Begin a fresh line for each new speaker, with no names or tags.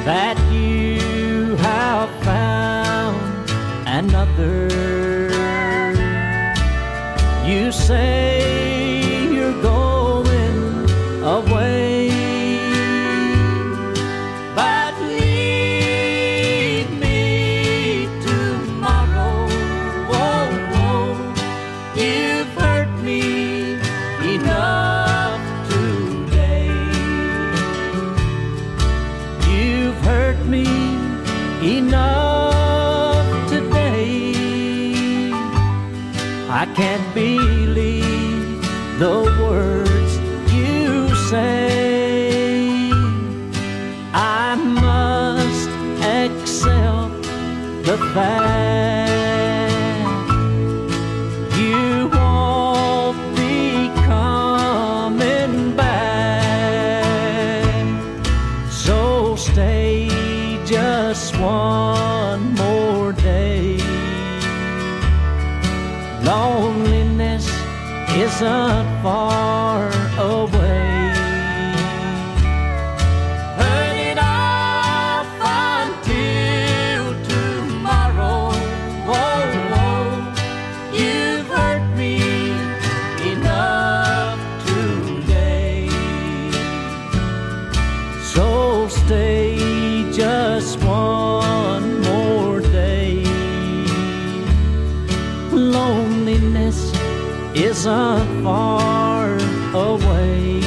that you have found another. You say you're going away, but leave me tomorrow. Oh, oh, you've hurt me enough today. You've hurt me enough today. I can't believe the words you say. I must accept the fact you won't be coming back. So stay just one more day. Loneliness isn't far away. Put it off until tomorrow. Whoa, whoa, you've hurt me enough today. So stay just one more day. Loneliness isn't far away.